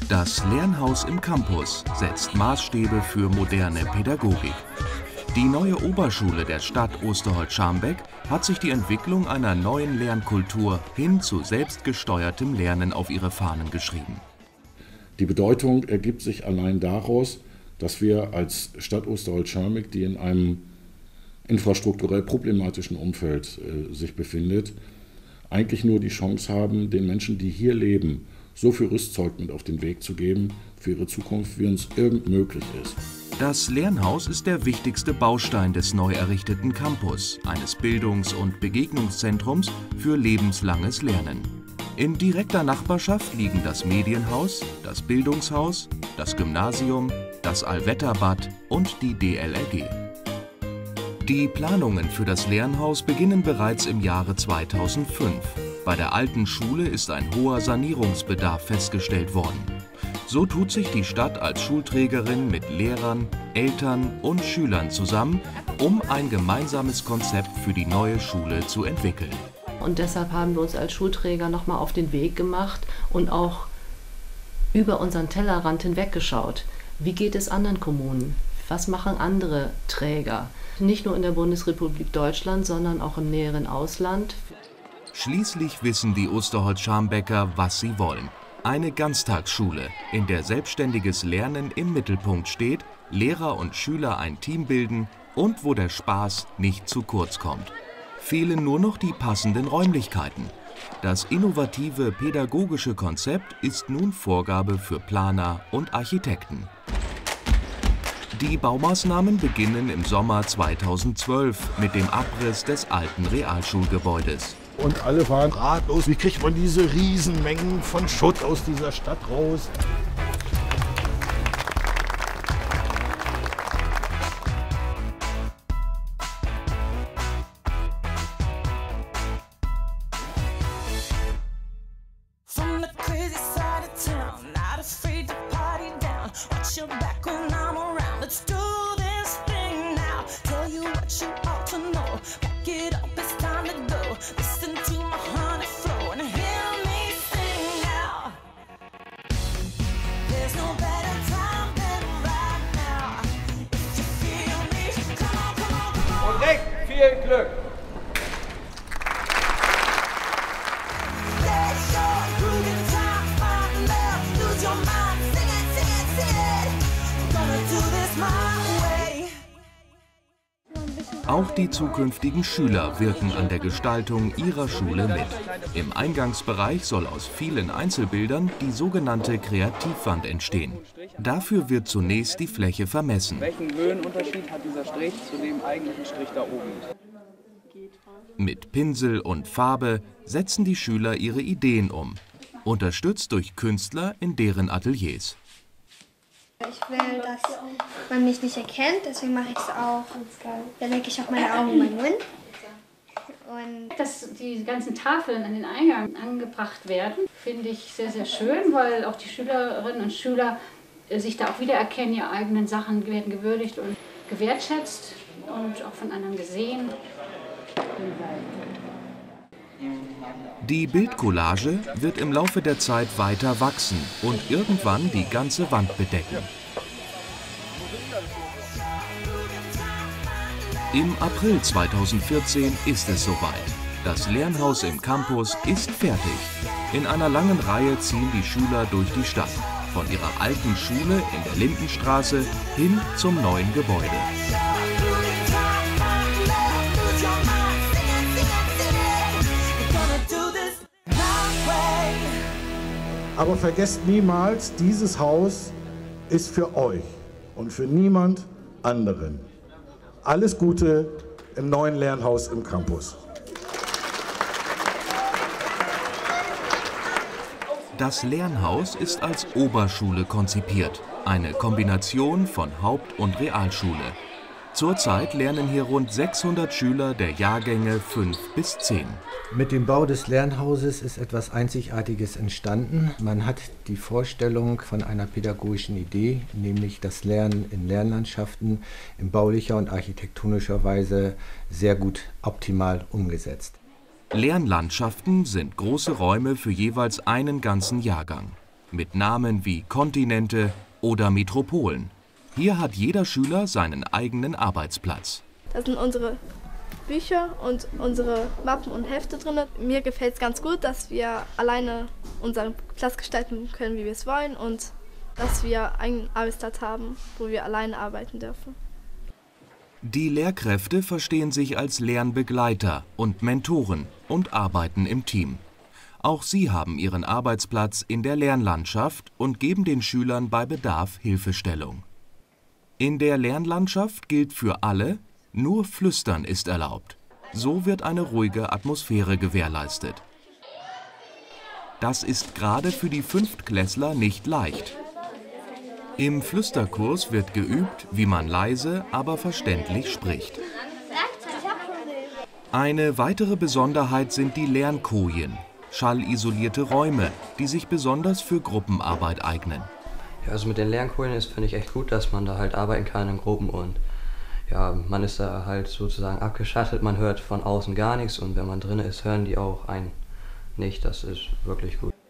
Das Lernhaus im Campus setzt Maßstäbe für moderne Pädagogik. Die neue Oberschule der Stadt Osterholz-Scharmbeck hat sich die Entwicklung einer neuen Lernkultur hin zu selbstgesteuertem Lernen auf ihre Fahnen geschrieben. Die Bedeutung ergibt sich allein daraus, dass wir als Stadt Osterholz-Scharmbeck, die in einem infrastrukturell problematischen Umfeld sich befindet, eigentlich nur die Chance haben, den Menschen, die hier leben, so viel Rüstzeug mit auf den Weg zu geben für ihre Zukunft, wie uns irgend möglich ist. Das Lernhaus ist der wichtigste Baustein des neu errichteten Campus, eines Bildungs- und Begegnungszentrums für lebenslanges Lernen. In direkter Nachbarschaft liegen das Medienhaus, das Bildungshaus, das Gymnasium, das Allwetterbad und die DLRG. Die Planungen für das Lernhaus beginnen bereits im Jahre 2005. Bei der alten Schule ist ein hoher Sanierungsbedarf festgestellt worden. So tut sich die Stadt als Schulträgerin mit Lehrern, Eltern und Schülern zusammen, um ein gemeinsames Konzept für die neue Schule zu entwickeln. Und deshalb haben wir uns als Schulträger nochmal auf den Weg gemacht und auch über unseren Tellerrand hinweggeschaut. Wie geht es anderen Kommunen? Was machen andere Träger? Nicht nur in der Bundesrepublik Deutschland, sondern auch im näheren Ausland. Schließlich wissen die Osterholz-Scharmbecker, was sie wollen. Eine Ganztagsschule, in der selbstständiges Lernen im Mittelpunkt steht, Lehrer und Schüler ein Team bilden und wo der Spaß nicht zu kurz kommt. Fehlen nur noch die passenden Räumlichkeiten. Das innovative pädagogische Konzept ist nun Vorgabe für Planer und Architekten. Die Baumaßnahmen beginnen im Sommer 2012 mit dem Abriss des alten Realschulgebäudes. Und alle waren ratlos, wie kriegt man diese Riesenmengen von Schutt aus dieser Stadt raus? Viel Glück! Auch die zukünftigen Schüler wirken an der Gestaltung ihrer Schule mit. Im Eingangsbereich soll aus vielen Einzelbildern die sogenannte Kreativwand entstehen. Dafür wird zunächst die Fläche vermessen. Welchen Höhenunterschied hat dieser Strich zu dem eigentlichen Strich da oben? Mit Pinsel und Farbe setzen die Schüler ihre Ideen um, unterstützt durch Künstler in deren Ateliers. Ich will, dass man mich nicht erkennt, deswegen mache ich es auch. Dann lege ich auch meine Augen in meinen Mund. Und dass die ganzen Tafeln an den Eingang angebracht werden, finde ich sehr, sehr schön, weil auch die Schülerinnen und Schüler sich da auch wiedererkennen, ihre eigenen Sachen werden gewürdigt und gewertschätzt und auch von anderen gesehen. Die Bildcollage wird im Laufe der Zeit weiter wachsen und irgendwann die ganze Wand bedecken. Im April 2014 ist es soweit. Das Lernhaus im Campus ist fertig. In einer langen Reihe ziehen die Schüler durch die Stadt. Von ihrer alten Schule in der Lindenstraße hin zum neuen Gebäude. Aber vergesst niemals, dieses Haus ist für euch und für niemand anderen. Alles Gute im neuen Lernhaus im Campus. Das Lernhaus ist als Oberschule konzipiert, eine Kombination von Haupt- und Realschule. Zurzeit lernen hier rund 600 Schüler der Jahrgänge 5 bis 10. Mit dem Bau des Lernhauses ist etwas Einzigartiges entstanden. Man hat die Vorstellung von einer pädagogischen Idee, nämlich das Lernen in Lernlandschaften in baulicher und architektonischer Weise sehr gut optimal umgesetzt. Lernlandschaften sind große Räume für jeweils einen ganzen Jahrgang. mit Namen wie Kontinente oder Metropolen. Hier hat jeder Schüler seinen eigenen Arbeitsplatz. Das sind unsere Bücher und unsere Mappen und Hefte drin. Mir gefällt es ganz gut, dass wir alleine unseren Platz gestalten können, wie wir es wollen, und dass wir einen Arbeitsplatz haben, wo wir alleine arbeiten dürfen. Die Lehrkräfte verstehen sich als Lernbegleiter und Mentoren und arbeiten im Team. Auch sie haben ihren Arbeitsplatz in der Lernlandschaft und geben den Schülern bei Bedarf Hilfestellung. In der Lernlandschaft gilt für alle, nur Flüstern ist erlaubt. So wird eine ruhige Atmosphäre gewährleistet. Das ist gerade für die Fünftklässler nicht leicht. Im Flüsterkurs wird geübt, wie man leise, aber verständlich spricht. Eine weitere Besonderheit sind die Lernkojen, schallisolierte Räume, die sich besonders für Gruppenarbeit eignen. Ja, also mit den Lernkojen finde ich echt gut, dass man da halt arbeiten kann in Gruppen und ja, man ist da halt sozusagen abgeschattet, man hört von außen gar nichts und wenn man drin ist, hören die auch einen nicht. Das ist wirklich gut.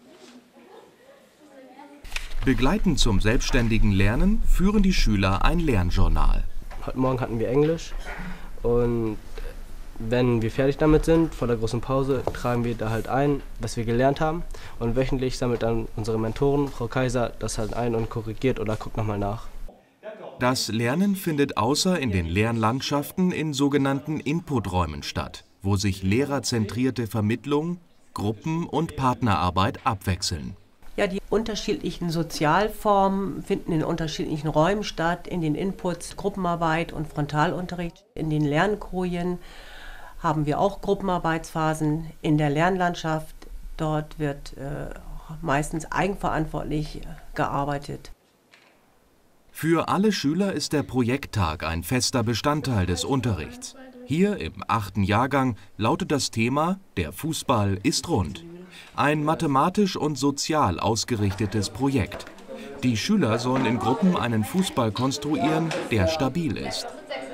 Begleitend zum selbstständigen Lernen führen die Schüler ein Lernjournal. Heute Morgen hatten wir Englisch und wenn wir fertig damit sind, vor der großen Pause, tragen wir da halt ein, was wir gelernt haben. Und wöchentlich sammelt dann unsere Mentorin, Frau Kaiser, das halt ein und korrigiert oder guckt nochmal nach. Das Lernen findet außer in den Lernlandschaften in sogenannten Inputräumen statt, wo sich lehrerzentrierte Vermittlung, Gruppen- und Partnerarbeit abwechseln. Ja, die unterschiedlichen Sozialformen finden in unterschiedlichen Räumen statt, in den Inputs, Gruppenarbeit und Frontalunterricht. In den Lernkojen haben wir auch Gruppenarbeitsphasen. In der Lernlandschaft, dort wird meistens eigenverantwortlich gearbeitet. Für alle Schüler ist der Projekttag ein fester Bestandteil des Unterrichts. Hier im 8. Jahrgang lautet das Thema »Der Fußball ist rund«. Ein mathematisch und sozial ausgerichtetes Projekt. Die Schüler sollen in Gruppen einen Fußball konstruieren, der stabil ist.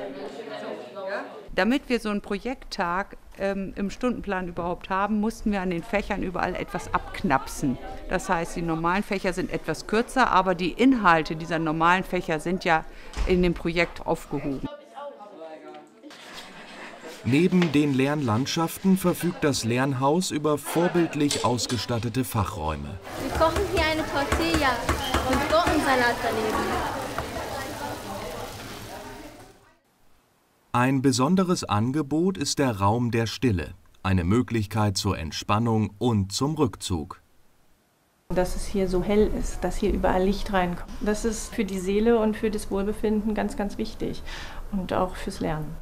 Damit wir so einen Projekttag im Stundenplan überhaupt haben, mussten wir an den Fächern überall etwas abknapsen. Das heißt, die normalen Fächer sind etwas kürzer, aber die Inhalte dieser normalen Fächer sind ja in dem Projekt aufgehoben. Neben den Lernlandschaften verfügt das Lernhaus über vorbildlich ausgestattete Fachräume. Wir kochen hier eine Tortilla und Gurkensalat daneben. Ein besonderes Angebot ist der Raum der Stille, eine Möglichkeit zur Entspannung und zum Rückzug. Dass es hier so hell ist, dass hier überall Licht reinkommt. Das ist für die Seele und für das Wohlbefinden ganz, ganz wichtig und auch fürs Lernen.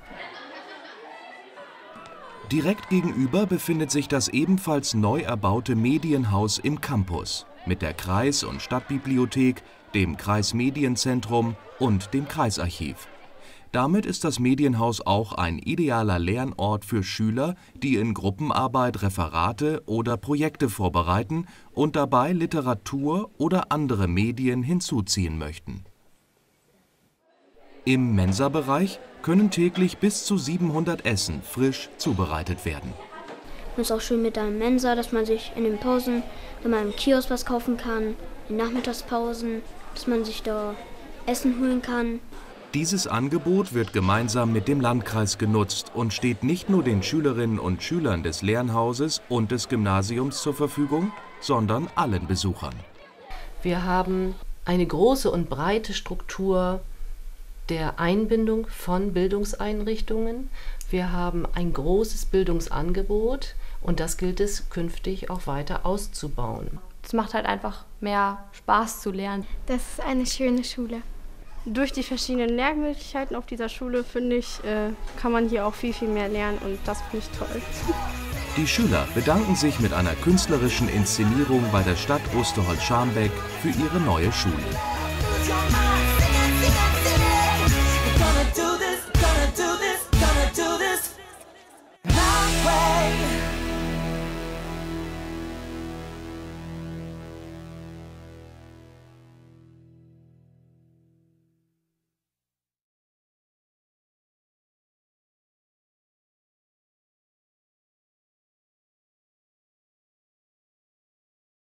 Direkt gegenüber befindet sich das ebenfalls neu erbaute Medienhaus im Campus mit der Kreis- und Stadtbibliothek, dem Kreismedienzentrum und dem Kreisarchiv. Damit ist das Medienhaus auch ein idealer Lernort für Schüler, die in Gruppenarbeit Referate oder Projekte vorbereiten und dabei Literatur oder andere Medien hinzuziehen möchten. Im Mensabereich können täglich bis zu 700 Essen frisch zubereitet werden. Es ist auch schön mit der Mensa, dass man sich in den Pausen, wenn man im Kiosk was kaufen kann, in Nachmittagspausen, dass man sich da Essen holen kann. Dieses Angebot wird gemeinsam mit dem Landkreis genutzt und steht nicht nur den Schülerinnen und Schülern des Lernhauses und des Gymnasiums zur Verfügung, sondern allen Besuchern. Wir haben eine große und breite Struktur der Einbindung von Bildungseinrichtungen. Wir haben ein großes Bildungsangebot und das gilt es künftig auch weiter auszubauen. Es macht halt einfach mehr Spaß zu lernen. Das ist eine schöne Schule. Durch die verschiedenen Lernmöglichkeiten auf dieser Schule, finde ich, kann man hier auch viel, viel mehr lernen und das finde ich toll. Die Schüler bedanken sich mit einer künstlerischen Inszenierung bei der Stadt Osterholz-Scharmbeck für ihre neue Schule.